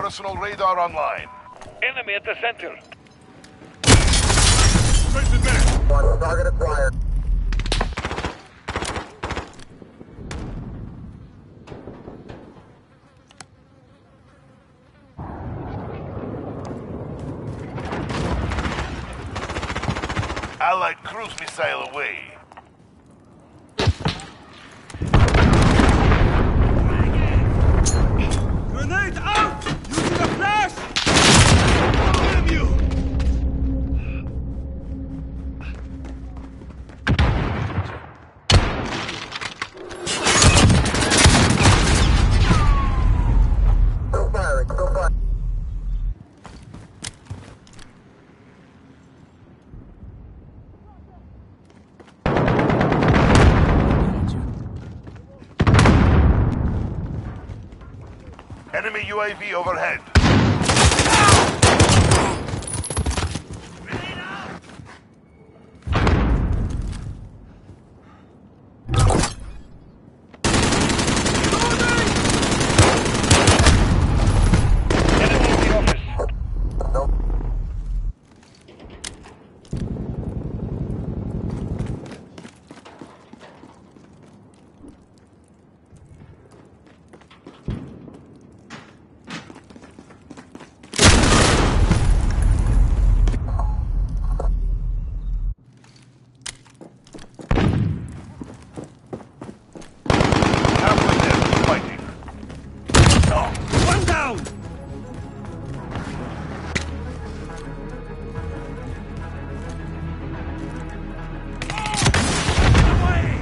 personal radar online. Enemy at the center. One target acquired. Allied cruise missile away. Grenade out! Using a flash! Damn you! Still firing, still firing. Enemy UAV overhead. Enemy in the office. Nope. Halfway there, fighting. One down! Away!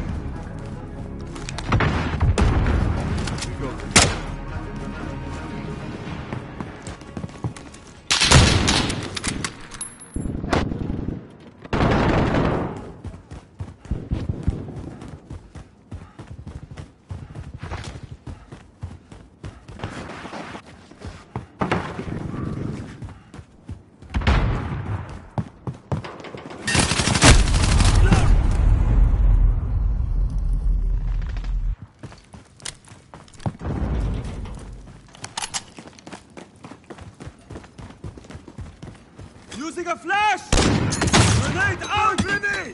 Using a flash! Grenade out! Grenade!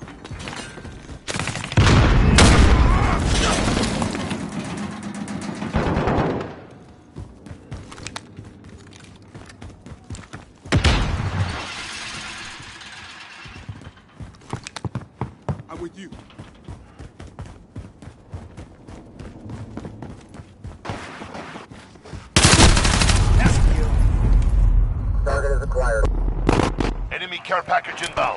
I'm with you. Target is acquired. Enemy care package inbound.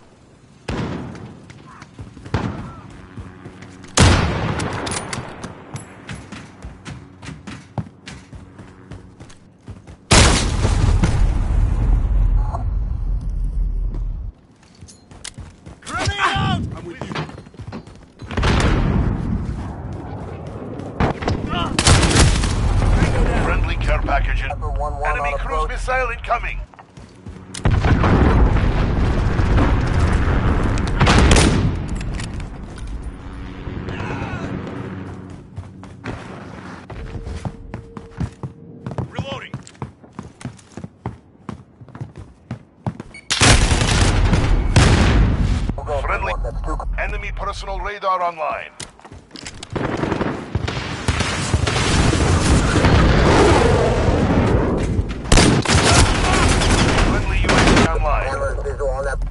Grenade out! I'm with you. Friendly care package in. Upper 1-1 Enemy on cruise approach. missile incoming. Reloading. We'll go for Friendly. one. That's two. Enemy personal radar online. Friendly UAV online. Camera's visual on that.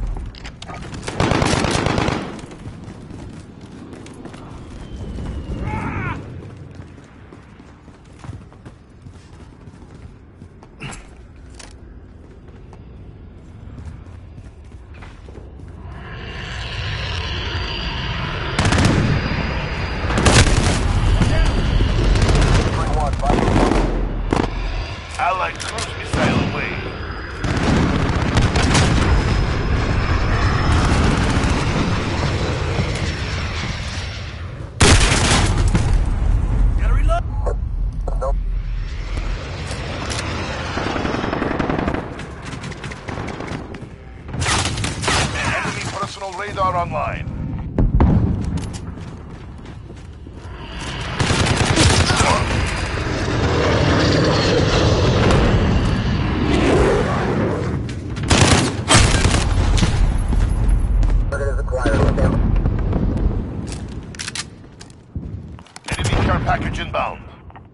Allied cruise missile away. Gotta reload! Nope. Enemy personal radar online. inbound.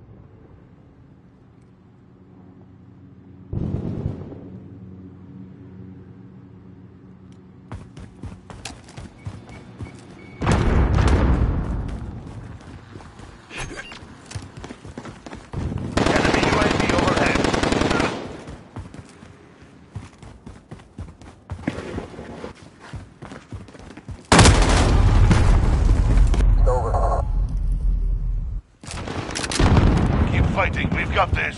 Enemy UAV overhead. It's over. Keep fighting, we've got this.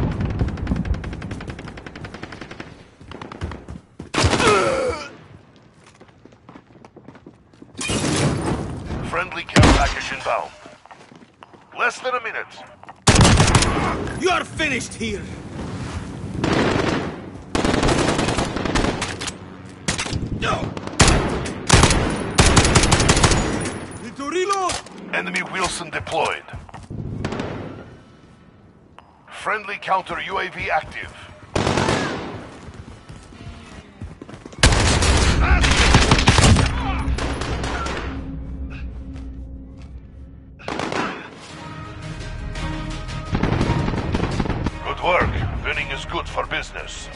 Friendly care package inbound. Less than a minute. You are finished here! No! Need to reload! Enemy Wilson deployed. Friendly counter UAV active. Good work. Winning is good for business.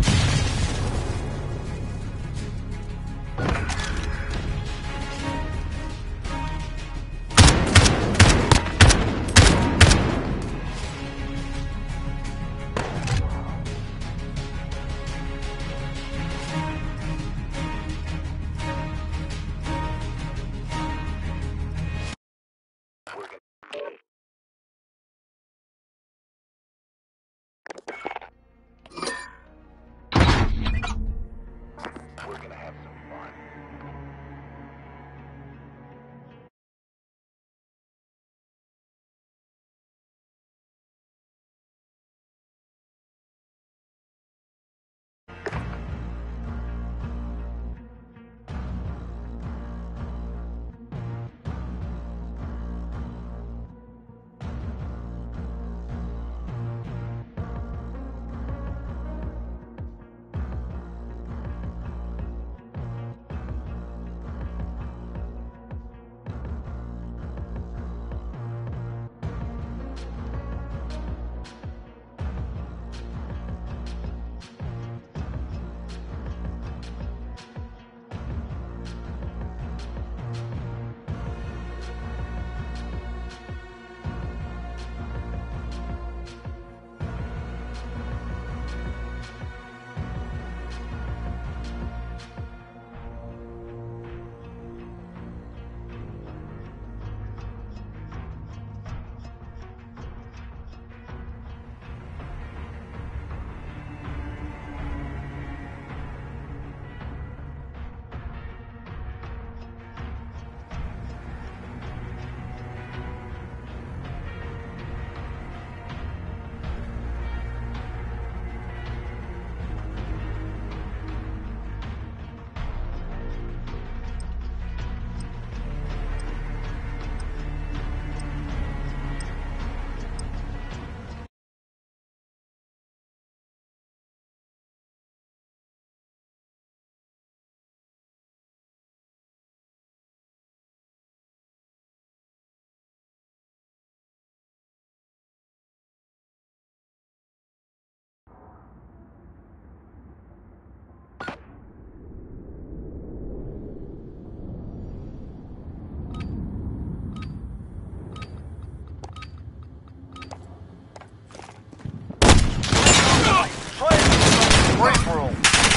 Free-for-all.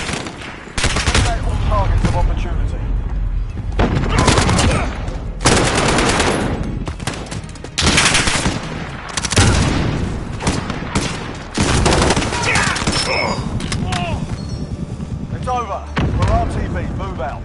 Eliminate all targets of opportunity. It's over. We're RTV. Move out.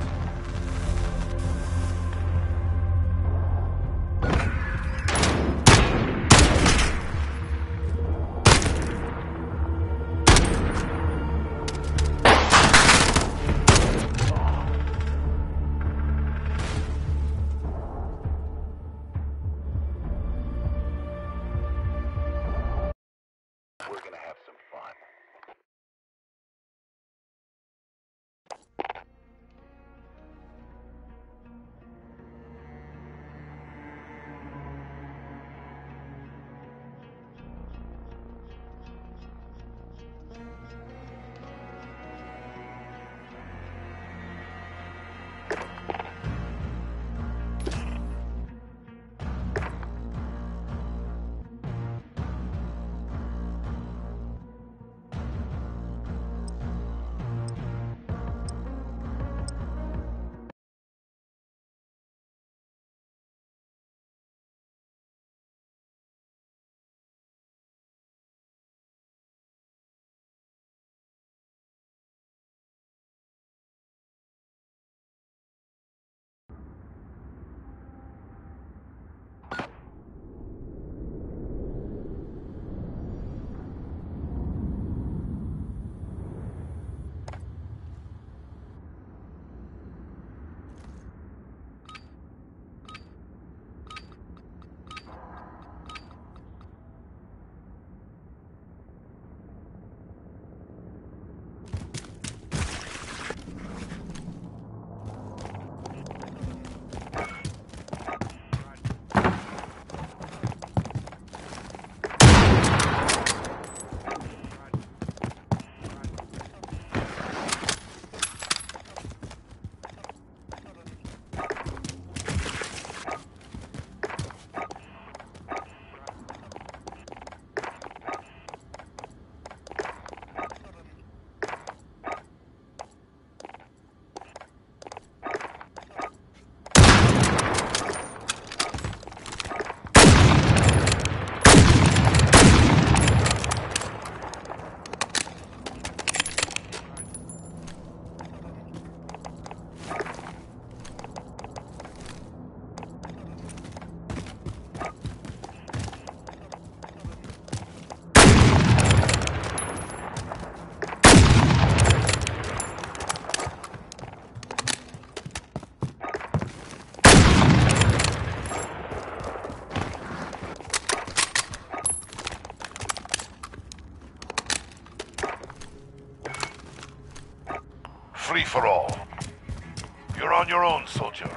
for all. You're on your own, soldier.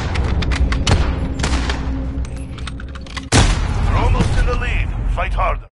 You're almost in the lead. Fight hard.